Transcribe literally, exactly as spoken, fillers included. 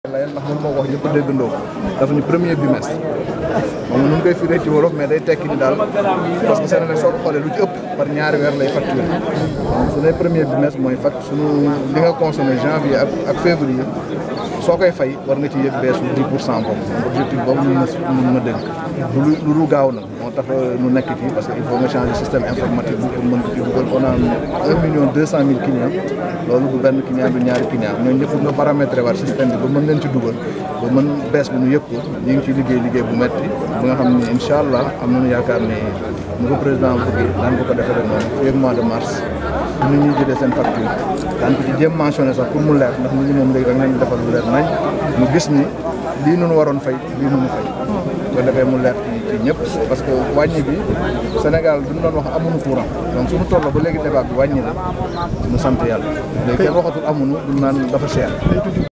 layal ndax man moo ko wax ñëpp a déggandoo dafa ni premier bimestre moom nu koy firee ci wolof mais day tekki ni daal parce que Senelec soo ko xoolee lu ci ëpp par ñaari weer lay facturé donc su ne premier bimestre mooy fact suñu li nga consommé janvier ak ak février soo koy fay war nga ci yëg beesu dix pour cent boobu objectif boobu ñu ma ma dégg lu lu gaaw nag moo tax nu nekk ci parce que il faut nga changer système informatique bi pour mën ko ci dugal on a un million deux cent mille clients loolu du benn client du ñaari client ñooñu ñëpp nga paramétrer war système bi ba mën leen ci dugal ba mën bees bi nu yëg ko ñu ngi ciy liggéey liggéey bu metti ba nga xam ni incha allah am nañu yaakaar ni ñu ko président bëggee daan ko ko defee rek noonu fii ak mois de mars ñu ñuy jëlee seen facture daan ko ci jéem mentionné sax pour mu leer ndax nit ñi moom léegi rek nañu defal lu leer nañ mu gis ni lii nu waroon fay lii nu mu fay ko defee mu leer ci ci ñëpp parce que wàññi bi Sénégal duñu doon wax amuñu courant donc suñu tolloo ba léegi débat bi wàññi la ñu sant yàlla léegi kenn waxatul amuñu duñ naan dafa cher